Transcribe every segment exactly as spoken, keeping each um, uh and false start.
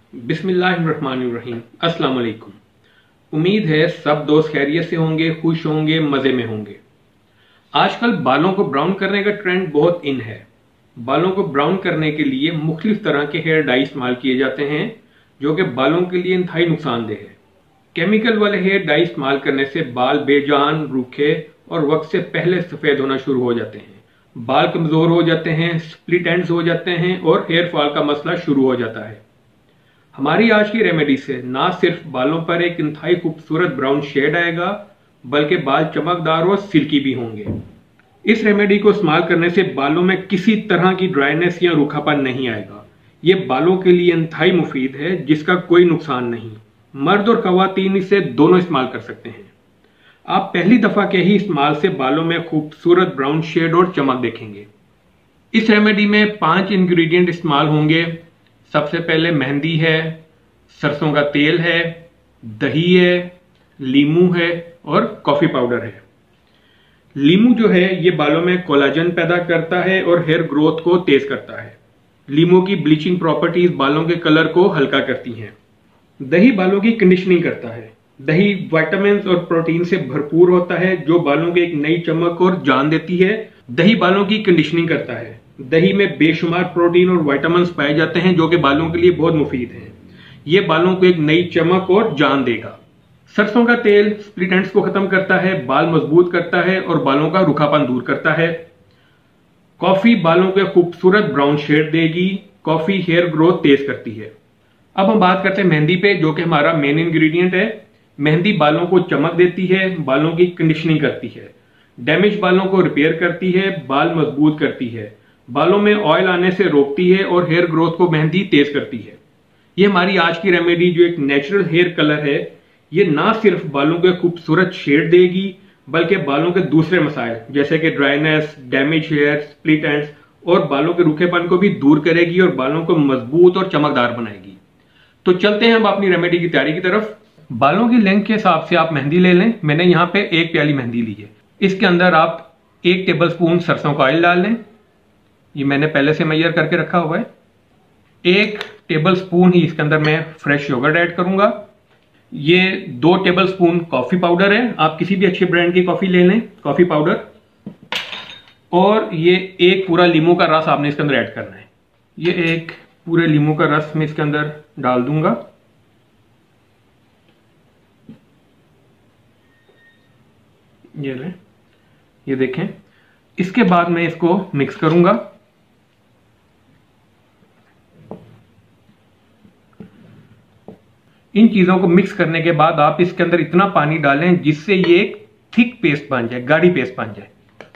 बिस्मिल्लाहिर्रहमानिर्रहीम। अस्सलाम वालेकुम। उम्मीद है सब दोस्त खैरियत से होंगे, खुश होंगे, मज़े में होंगे। आजकल बालों को ब्राउन करने का ट्रेंड बहुत इन है। बालों को ब्राउन करने के लिए मुख्तलिफ तरह के हेयर डाई इस्तेमाल किए जाते हैं जो कि बालों के लिए इंतहाई नुकसानदेह है। केमिकल वाले हेयर डाई इस्तेमाल करने से बाल बेजान, रूखे और वक्त से पहले सफ़ेद होना शुरू हो जाते हैं। बाल कमज़ोर हो जाते हैं, स्प्लिट एंड्स हो जाते हैं और हेयर फॉल का मसला शुरू हो जाता है। हमारी आज की रेमेडी से ना सिर्फ बालों पर एक इंतहाई खूबसूरत ब्राउन शेड आएगा बल्कि बाल चमकदार और सिल्की भी होंगे। इस रेमेडी को इस्तेमाल करने से बालों में किसी तरह की ड्राइनेस या रूखापन नहीं आएगा। ये बालों के लिए इंतहाई मुफीद है जिसका कोई नुकसान नहीं। मर्द और ख़वातीन इसे दोनों इस्तेमाल कर सकते हैं। आप पहली दफ़ा के ही इस्तेमाल से बालों में खूबसूरत ब्राउन शेड और चमक देखेंगे। इस रेमेडी में पांच इंग्रेडिएंट इस्तेमाल होंगे। सबसे पहले मेहंदी है, सरसों का तेल है, दही है, लीमू है और कॉफी पाउडर है। लीमू जो है ये बालों में कोलाजन पैदा करता है और हेयर ग्रोथ को तेज करता है। लीमू की ब्लीचिंग प्रॉपर्टीज बालों के कलर को हल्का करती हैं। दही बालों की कंडीशनिंग करता है। दही विटामिन और प्रोटीन से भरपूर होता है जो बालों को एक नई चमक और जान देती है। दही बालों की कंडीशनिंग करता है। दही में बेशुमार प्रोटीन और विटामिन पाए जाते हैं जो कि बालों के लिए बहुत मुफीद हैं। ये बालों को एक नई चमक और जान देगा। सरसों का तेल स्प्लिट एंड्स को खत्म करता है, बाल मजबूत करता है और बालों का रूखापन दूर करता है। कॉफी बालों को खूबसूरत ब्राउन शेड देगी। कॉफी हेयर ग्रोथ तेज करती है। अब हम बात करते हैं मेहंदी पे, जो कि हमारा मेन इंग्रेडिएंट है। मेहंदी बालों को चमक देती है, बालों की कंडीशनिंग करती है, डैमेज बालों को रिपेयर करती है, बाल मजबूत करती है, बालों में ऑयल आने से रोकती है और हेयर ग्रोथ को मेहंदी तेज करती है। ये हमारी आज की रेमेडी जो एक नेचुरल हेयर कलर है, ये ना सिर्फ बालों को खूबसूरत शेड देगी बल्कि बालों के दूसरे मसाइल जैसे कि dryness, damage hair, split ends और बालों के रूखेपन को भी दूर करेगी और बालों को मजबूत और चमकदार बनाएगी। तो चलते हैं हम अपनी रेमेडी की तैयारी की तरफ। बालों की लेंथ के हिसाब से आप मेहंदी ले लें। मैंने यहाँ पे एक प्याली मेहंदी ली है। इसके अंदर आप एक टेबल स्पून सरसों का ऑयल डाल लें। ये मैंने पहले से मेजर करके रखा हुआ है। एक टेबल स्पून ही इसके अंदर मैं फ्रेश योगर्ट ऐड करूंगा। ये दो टेबल स्पून कॉफी पाउडर है। आप किसी भी अच्छे ब्रांड की कॉफी ले लें, कॉफी पाउडर। और ये एक पूरा लीमू का रस आपने इसके अंदर ऐड करना है। ये एक पूरे लीमू का रस मैं इसके अंदर डाल दूंगा। ये ले, ये देखें। इसके बाद मैं इसको मिक्स करूंगा। इन चीजों को मिक्स करने के बाद आप इसके अंदर इतना पानी डालें जिससे ये एक थिक पेस्ट बन जाए, गाढ़ी पेस्ट बन जाए।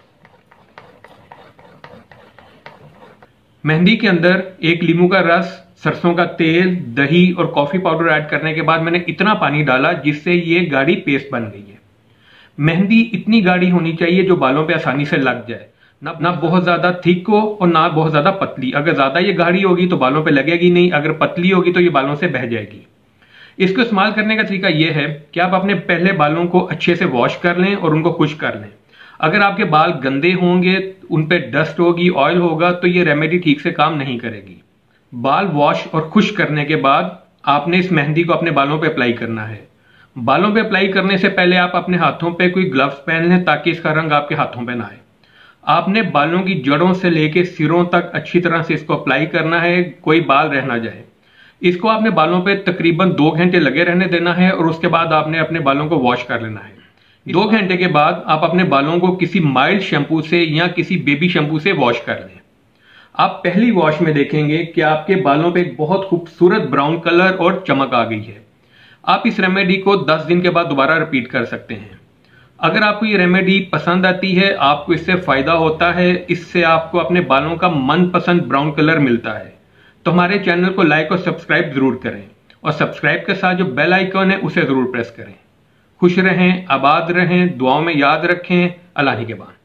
मेहंदी के अंदर एक लीमू का रस, सरसों का तेल, दही और कॉफी पाउडर ऐड करने के बाद मैंने इतना पानी डाला जिससे ये गाढ़ी पेस्ट बन गई है। मेहंदी इतनी गाढ़ी होनी चाहिए जो बालों पे आसानी से लग जाए, ना ना बहुत ज्यादा थिक हो और ना बहुत ज्यादा पतली। अगर ज्यादा ये गाढ़ी होगी तो बालों पे लगेगी नहीं, अगर पतली होगी तो ये बालों से बह जाएगी। इसको इस्तेमाल करने का तरीका यह है कि आप अपने पहले बालों को अच्छे से वॉश कर लें और उनको खुश्क कर लें। अगर आपके बाल गंदे होंगे, उन पे डस्ट होगी, ऑयल होगा, तो ये रेमेडी ठीक से काम नहीं करेगी। बाल वॉश और खुश्क करने के बाद आपने इस मेहंदी को अपने बालों पे अप्लाई करना है। बालों पे अप्लाई करने से पहले आप अपने हाथों पे कोई ग्लव्स पहन लें ताकि इसका रंग आपके हाथों पे ना आए। आपने बालों की जड़ों से लेके सिरों तक अच्छी तरह से इसको अप्लाई करना है, कोई बाल रह ना जाए। इसको आपने बालों पे तकरीबन दो घंटे लगे रहने देना है और उसके बाद आपने अपने बालों को वॉश कर लेना है। दो घंटे के बाद आप अपने बालों को किसी माइल्ड शैम्पू से या किसी बेबी शैम्पू से वॉश कर लें। आप पहली वॉश में देखेंगे कि आपके बालों पे एक बहुत खूबसूरत ब्राउन कलर और चमक आ गई है। आप इस रेमेडी को दस दिन के बाद दोबारा रिपीट कर सकते हैं। अगर आपको ये रेमेडी पसंद आती है, आपको इससे फायदा होता है, इससे आपको अपने बालों का मनपसंद ब्राउन कलर मिलता है, तो हमारे चैनल को लाइक और सब्सक्राइब जरूर करें और सब्सक्राइब के साथ जो बेल आइकन है उसे जरूर प्रेस करें। खुश रहें, आबाद रहें, दुआओं में याद रखें। अल्लाह के बाद।